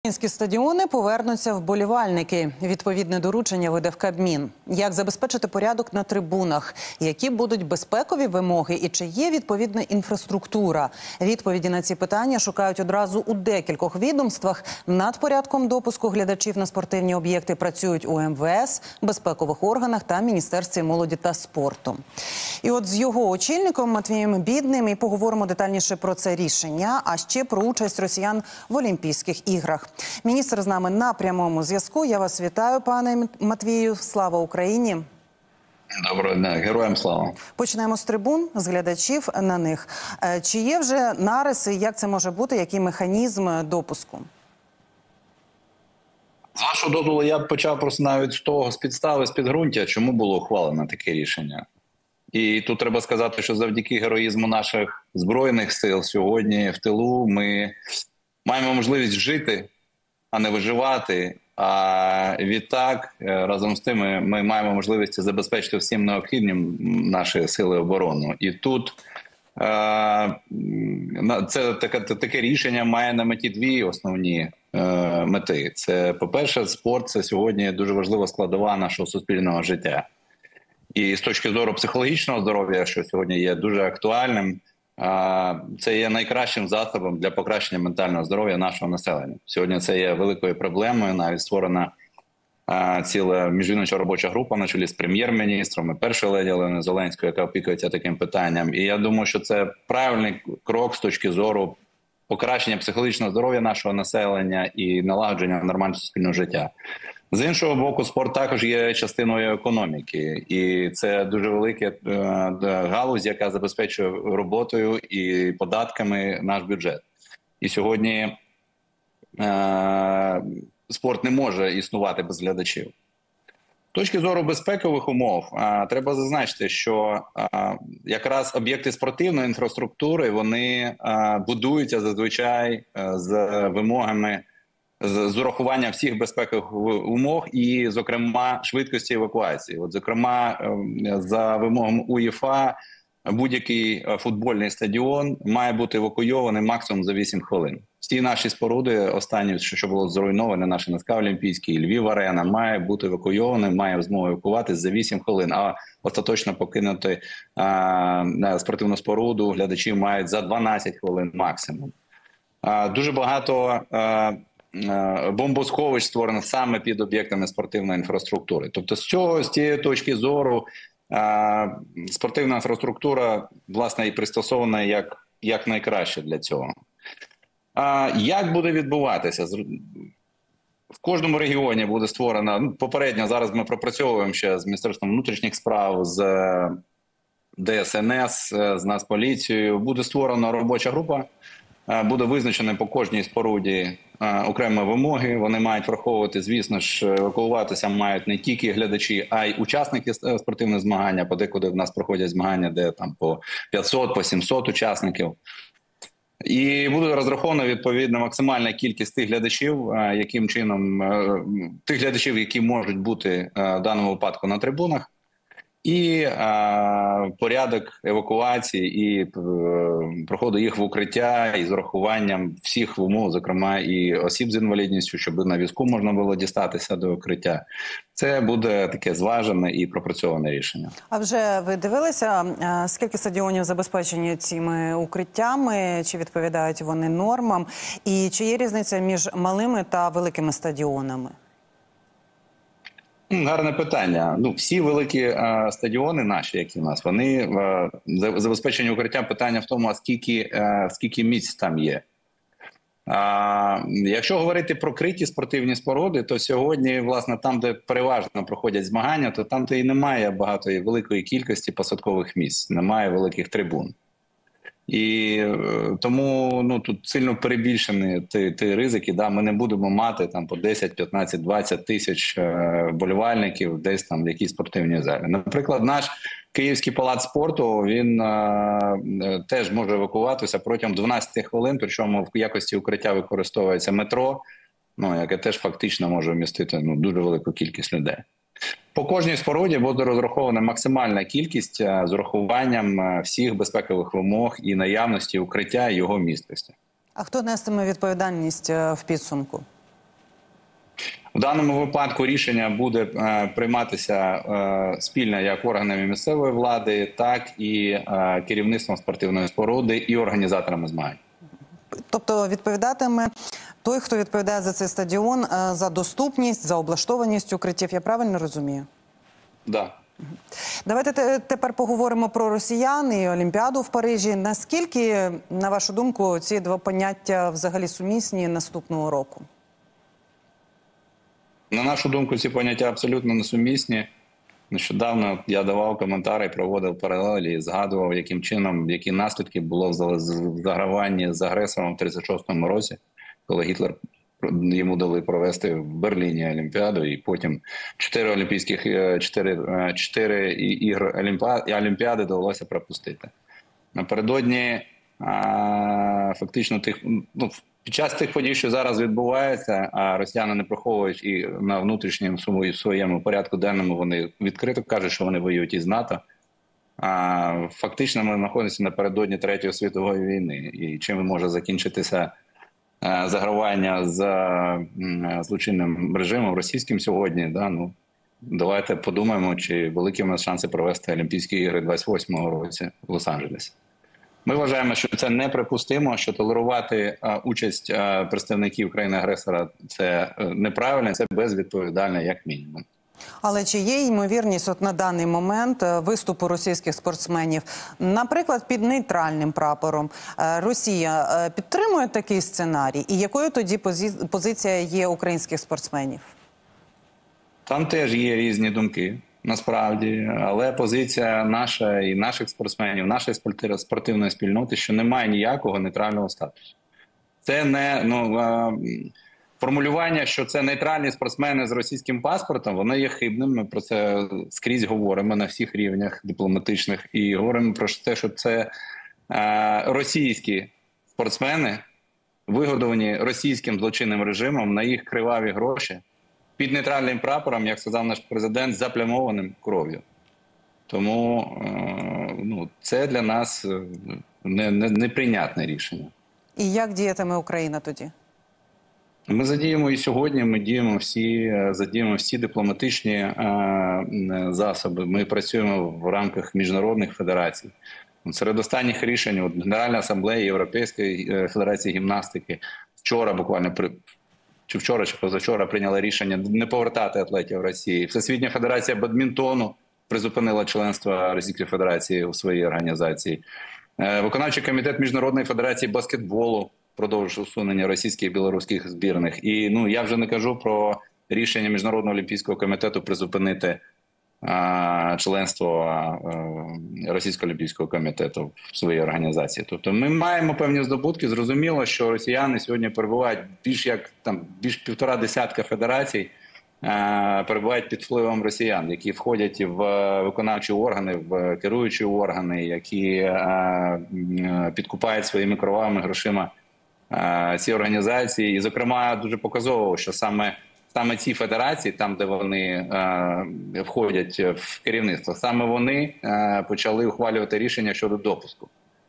Українські стадіони повернуться вболівальники. Відповідне доручення видав Кабмін. Як забезпечити порядок на трибунах? Які будуть безпекові вимоги? І чи є відповідна інфраструктура? Відповіді на ці питання шукають одразу у декількох відомствах. Над порядком допуску глядачів на спортивні об'єкти працюють у МВС, безпекових органах та Міністерстві молоді та спорту. І от з його очільником Матвієм Бідним і поговоримо детальніше про це рішення, а ще про участь росіян в Олімпійських іграх. Міністр з нами на прямому зв'язку. Я вас вітаю, пане Матвію. Слава Україні! Доброго дня. Героям слава! Почнемо з трибун, з глядачів на них. Чи є вже нариси, як це може бути, який механізм допуску? З вашого дозволу, я б почав просто навіть з того, з підстави, з підґрунтя, чому було ухвалено таке рішення. І тут треба сказати, що завдяки героїзму наших Збройних сил сьогодні в тилу ми маємо можливість жити, а не виживати. А відтак, разом з тим, ми маємо можливість забезпечити всім необхідним наші сили оборони. І тут таке рішення має на меті дві основні мети. Це, по-перше, спорт – це сьогодні дуже важлива складова нашого суспільного життя. І з точки зору психологічного здоров'я, що сьогодні є дуже актуальним, це є найкращим засобом для покращення ментального здоров'я нашого населення. Сьогодні це є великою проблемою, навіть створена ціла міжвідомча робоча група на чолі з прем'єр-міністром і першою леді Оленою Зеленською, яка опікується таким питанням. І я думаю, що це правильний крок з точки зору покращення психологічного здоров'я нашого населення і налагодження нормального суспільного життя. З іншого боку, спорт також є частиною економіки, і це дуже велика галузь, яка забезпечує роботою і податками наш бюджет. І сьогодні спорт не може існувати без глядачів. З точки зору безпекових умов, треба зазначити, що якраз об'єкти спортивної інфраструктури, вони будуються зазвичай з вимогами, з урахуванням всіх безпекових умов і, зокрема, швидкості евакуації. От, зокрема, за вимогами УЄФА, будь-який футбольний стадіон має бути евакуйований максимум за 8 хвилин. Всі наші споруди, останні, що було зруйноване, наша НСК Олімпійський, Львів-Арена, має бути евакуйований, має змогу евакуватись за 8 хвилин, а остаточно покинути спортивну споруду глядачі мають за 12 хвилин максимум. Дуже багато бомбосховищ створено саме під об'єктами спортивної інфраструктури. Тобто з цієї точки зору спортивна інфраструктура, власне, і пристосована як найкраще для цього. Як буде відбуватися? В кожному регіоні буде створена, попередньо зараз ми пропрацьовуємо ще з Міністерством внутрішніх справ, з ДСНС, з Нацполіцією, буде створена робоча група, буде визначено по кожній споруді окремі вимоги. Вони мають враховувати, звісно ж, евакуюватися мають не тільки глядачі, а й учасники спортивних змагань. Подекуди в нас проходять змагання, де там по 500, по 700 учасників. І буде розрахована відповідно максимальна кількість тих глядачів, яким чином тих глядачів, які можуть бути в даному випадку на трибунах. І порядок евакуації і проходу їх в укриття із урахуванням всіх умов, зокрема і осіб з інвалідністю, щоб на візку можна було дістатися до укриття. Це буде таке зважене і пропрацьоване рішення. А вже ви дивилися, скільки стадіонів забезпечені цими укриттями, чи відповідають вони нормам, і чи є різниця між малими та великими стадіонами? Гарне питання. Всі великі стадіони наші, які в нас, вони забезпечені укриттям. Питання в тому, скільки місць там є. Якщо говорити про криті спортивні споруди, то сьогодні, власне, там, де переважно проходять змагання, то там і немає багатої великої кількості посадкових місць, немає великих трибун. І тому тут сильно перебільшені ті ризики. Ми не будемо мати там по 10, 15, 20 тисяч вболівальників десь там в якійсь спортивній залі. Наприклад, наш Київський палац спорту, він теж може евакуватися протягом 12 хвилин, причому в якості укриття використовується метро, яке теж фактично може вмістити дуже велику кількість людей. По кожній споруді буде розрахована максимальна кількість з урахуванням всіх безпекових вимог і наявності укриття і його місткості. А хто нестиме відповідальність в підсумку? В даному випадку рішення буде прийматися спільно як органами місцевої влади, так і керівництвом спортивної споруди і організаторами змагань. Тобто відповідатиме той, хто відповідає за цей стадіон, за доступність, за облаштованість укриттів, я правильно розумію? Да. Давайте тепер поговоримо про росіян і Олімпіаду в Парижі. Наскільки, на вашу думку, ці два поняття взагалі сумісні наступного року? На нашу думку, ці поняття абсолютно несумісні. Нещодавно я давав коментарі, проводив паралелі, згадував, яким чином, які наслідки було в заграванні з агресором в 36-му році, коли Гітлер йому дали провести в Берліні Олімпіаду, і потім 4 ігри Олімпіади довелося пропустити. Напередодні фактично під час тих подій, що зараз відбуваються, а росіяни не приховують і на внутрішньому своєму порядку денному вони відкрито кажуть, що вони воюють із НАТО. Фактично ми знаходимося напередодні Третьої світової війни. І чим може закінчитися загравання з злочинним режимом російським сьогодні, давайте подумаємо, чи великі у нас шанси провести Олімпійські ігри 28-го році в Лос-Анджелесі. Ми вважаємо, що це неприпустимо, що толерувати участь представників країни-агресора – це неправильно, це безвідповідально як мінімум. Але чи є ймовірність на даний момент виступу російських спортсменів, наприклад, під нейтральним прапором? Росія підтримує такий сценарій? І якою тоді позиція є українських спортсменів? Там теж є різні думки, насправді, але позиція наша і наших спортсменів, нашої спортивної спільноти, що немає ніякого нейтрального статусу. Це не формулювання, що це нейтральні спортсмени з російським паспортом, воно є хибним. Ми про це скрізь говоримо на всіх рівнях дипломатичних і говоримо про те, що це російські спортсмени, вигодовані російським злочинним режимом на їх криваві гроші, під нейтральним прапором, як сказав наш президент, заплямованим кров'ю. Тому це для нас неприйнятне рішення. І як діятиме Україна тоді? Ми задіємо і сьогодні, задіємо всі дипломатичні засоби. Ми працюємо в рамках міжнародних федерацій. Серед останніх рішень Генеральна асамблея Європейської федерації гімнастики вчора буквально чи позавчора прийняли рішення не повертати атлетів Росії. Всесвітня федерація бадмінтону призупинила членство Російської Федерації у своїй організації. Виконавчий комітет Міжнародної федерації баскетболу продовжує усунення російських і білоруських збірних. І я вже не кажу про рішення Міжнародного олімпійського комітету призупинити членство Російського олімпійського комітету в своїй організації. Тобто ми маємо певні здобутки. Зрозуміло, що росіяни сьогодні перебувають більш 1,5 десятка федерацій, перебувають під впливом росіян, які входять в виконавчі органи, в керуючі органи, які підкупають своїми кровавими грошима ці організації. І, зокрема, дуже показово, що саме ці федерації, там, де вони входять в керівництво, саме вони почали ухвалювати рішення щодо допуску.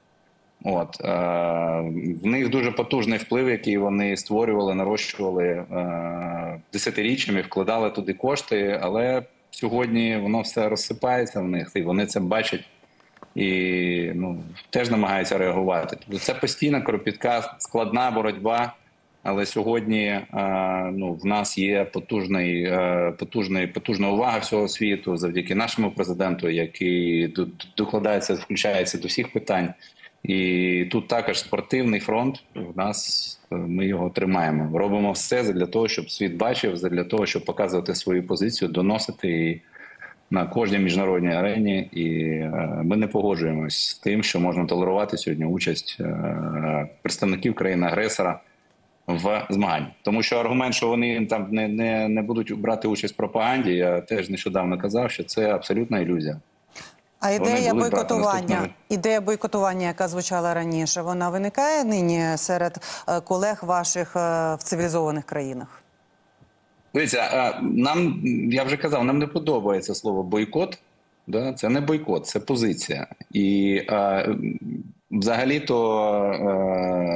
В них дуже потужний вплив, який вони створювали, нарощували десятиріччями, вкладали туди кошти, але сьогодні воно все розсипається в них, і вони це бачать і теж намагаються реагувати. Тобто це постійна, кропітка, складна боротьба, але сьогодні в нас є потужна увага всього світу завдяки нашому президенту, який докладається, включається до всіх питань. І тут також спортивний фронт, ми його тримаємо. Робимо все для того, щоб світ бачив, для того, щоб показувати свою позицію, доносити її на кожній міжнародній арені. І ми не погоджуємось з тим, що можна толерувати сьогодні участь представників країни-агресора в змаганні. Тому що аргумент, що вони там не будуть брати участь в пропаганді, я теж нещодавно казав, що це абсолютна ілюзія. А ідея бойкотування, яка звучала раніше, вона виникає нині серед колег ваших в цивілізованих країнах? Дивіться, я вже казав, нам не подобається слово бойкот. Це не бойкот, це позиція. І взагалі-то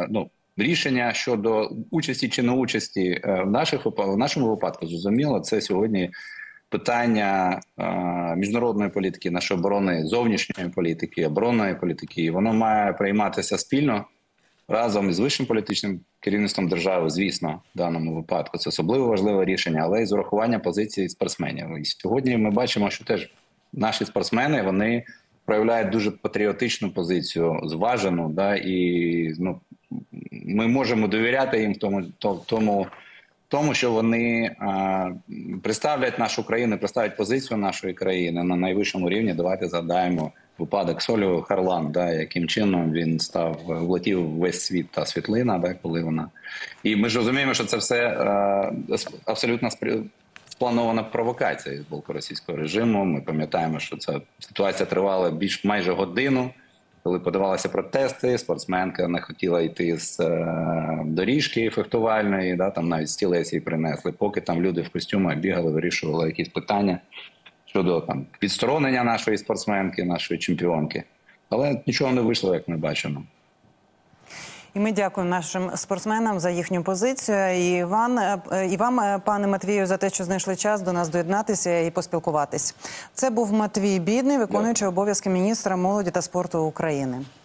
Рішення щодо участі чи не участі в нашому випадку, зрозуміло, це сьогодні питання міжнародної політики, нашої оборони, зовнішньої політики, оборонної політики. І воно має прийматися спільно разом із вищим політичним керівництвом держави, звісно, в даному випадку. Це особливо важливе рішення, але й з урахуванням позиції спортсменів. І сьогодні ми бачимо, що теж наші спортсмени, вони проявляють дуже патріотичну позицію, зважену, да, і ми можемо довіряти їм в тому, що вони представлять нашу країну, представлять позицію нашої країни на найвищому рівні. Давайте згадаємо випадок Солю Харлан, да, яким чином він влетів в весь світ, та світлина, да, коли вона. І ми ж розуміємо, що це все абсолютно спланована провокація з боку російського режиму. Ми пам'ятаємо, що ця ситуація тривала майже годину. Коли подавалися протести, спортсменка не хотіла йти з доріжки фехтувальної, да, там навіть стілець їй принесли, поки там люди в костюмах бігали, вирішували якісь питання щодо там відсторонення нашої спортсменки, нашої чемпіонки. Але нічого не вийшло, як ми бачимо. І ми дякуємо нашим спортсменам за їхню позицію. І вам, пане Матвію, за те, що знайшли час до нас доєднатися і поспілкуватись. Це був Матвій Бідний, виконуючий обов'язки міністра молоді та спорту України.